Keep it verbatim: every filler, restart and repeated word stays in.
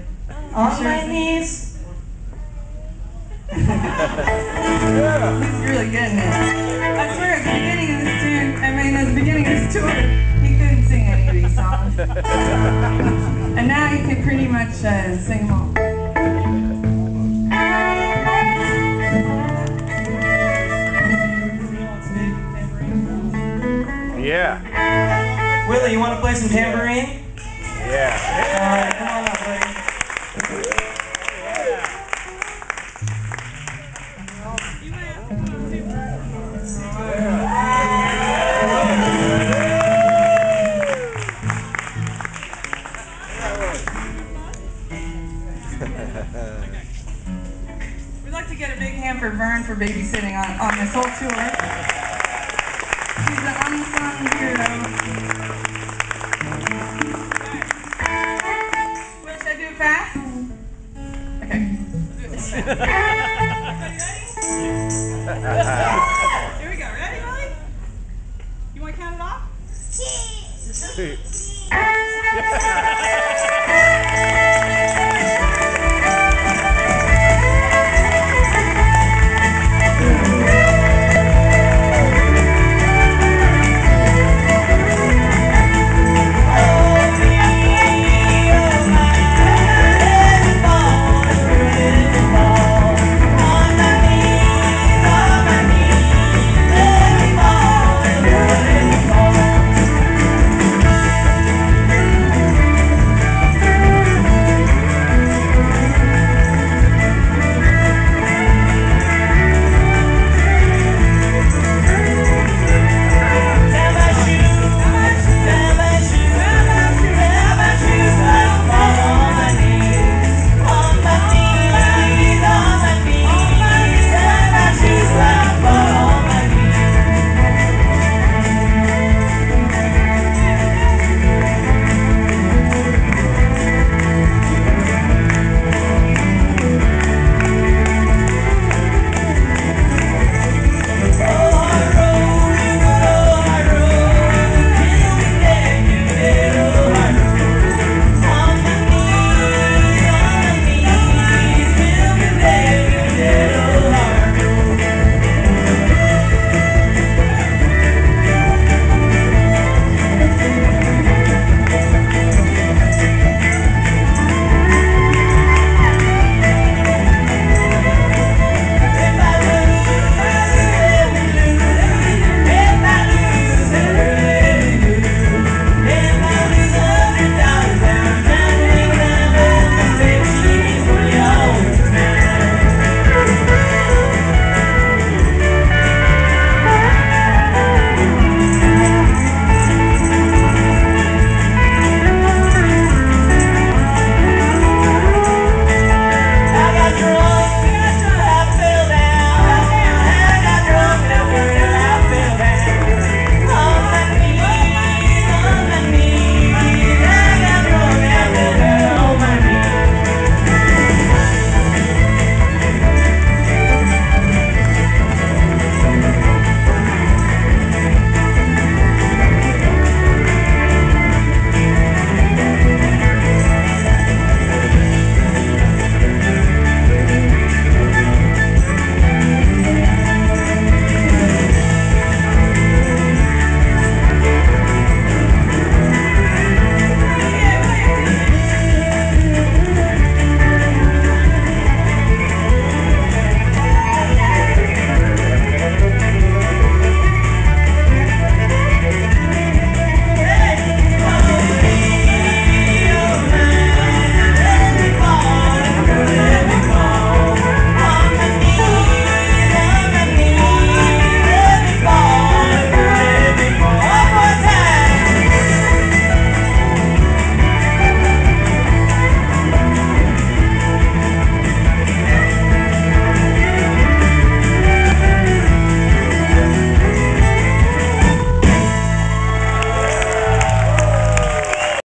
On my knees. Yeah. He's really getting it. I swear at the beginning of this tune, I mean at the beginning of this tour, he couldn't sing any of these songs. And now he can pretty much uh, sing them all. Yeah. Willie, you want to play some tambourine? Yeah. All right, come on up, buddy. We'd like to get a big hand for Vern for babysitting on, on this whole tour. She's an unsung hero. Wait, should I do it fast? Okay. Here we go. Ready, Willie? You want to count it off?